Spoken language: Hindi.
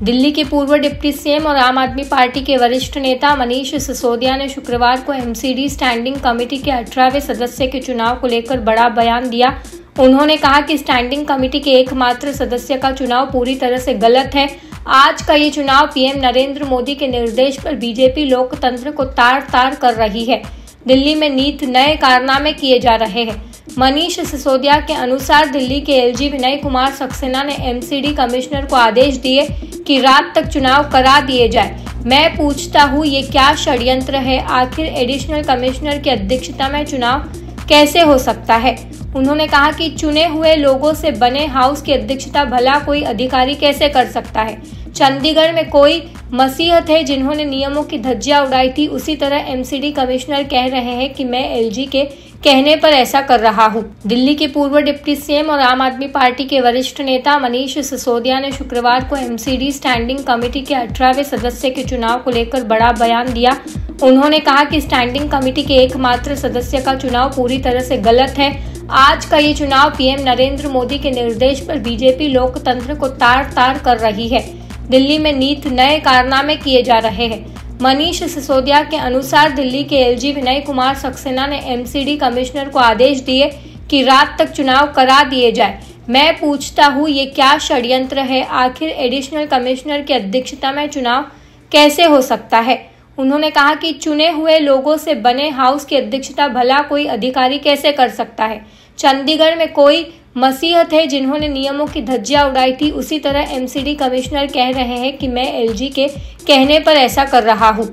दिल्ली के पूर्व डिप्टी सीएम और आम आदमी पार्टी के वरिष्ठ नेता मनीष सिसोदिया ने शुक्रवार को एमसीडी स्टैंडिंग कमेटी के 18वें सदस्य के चुनाव को लेकर बड़ा बयान दिया। उन्होंने कहा कि स्टैंडिंग कमेटी के एकमात्र सदस्य का चुनाव पूरी तरह से गलत है। आज का ये चुनाव पीएम नरेंद्र मोदी के निर्देश पर बीजेपी लोकतंत्र को तार-तार कर रही है। दिल्ली में नीत नए कारनामे किए जा रहे हैं। मनीष सिसोदिया के अनुसार दिल्ली के एलजी विनय कुमार सक्सेना ने एमसीडी कमिश्नर को आदेश दिए कि रात तक चुनाव करा दिए जाए। मैं पूछता हूँ, ये क्या षड्यंत्र है? आखिर एडिशनल कमिश्नर की अध्यक्षता में चुनाव कैसे हो सकता है? उन्होंने कहा कि चुने हुए लोगों से बने हाउस की अध्यक्षता भला कोई अधिकारी कैसे कर सकता है? चंडीगढ़ में कोई मसीहत है जिन्होंने नियमों की धज्जियां उड़ाई थी। उसी तरह एमसीडी कमिश्नर कह रहे हैं कि मैं एलजी के कहने पर ऐसा कर रहा हूं। दिल्ली के पूर्व डिप्टी सीएम और आम आदमी पार्टी के वरिष्ठ नेता मनीष सिसोदिया ने शुक्रवार को एमसीडी स्टैंडिंग कमेटी के 18वें सदस्य के चुनाव को लेकर बड़ा बयान दिया। उन्होंने कहा कि स्टैंडिंग कमेटी के एकमात्र सदस्य का चुनाव पूरी तरह से गलत है। आज का ये चुनाव पीएम नरेंद्र मोदी के निर्देश पर बीजेपी लोकतंत्र को तार-तार कर रही है। दिल्ली में नीत नए कारनामे किए जा रहे हैं। मनीष सिसोदिया के अनुसार दिल्ली के एलजी विनय कुमार सक्सेना ने एमसीडी कमिश्नर को आदेश दिए कि रात तक चुनाव करा दिए जाए। मैं पूछता हूँ, ये क्या षड्यंत्र है? आखिर एडिशनल कमिश्नर की अध्यक्षता में चुनाव कैसे हो सकता है? उन्होंने कहा कि चुने हुए लोगों से बने हाउस की अध्यक्षता भला कोई अधिकारी कैसे कर सकता है? चंडीगढ़ में कोई मसीहत है जिन्होंने नियमों की धज्जियां उड़ाई थी। उसी तरह एमसीडी कमिश्नर कह रहे हैं कि मैं एलजी के कहने पर ऐसा कर रहा हूं।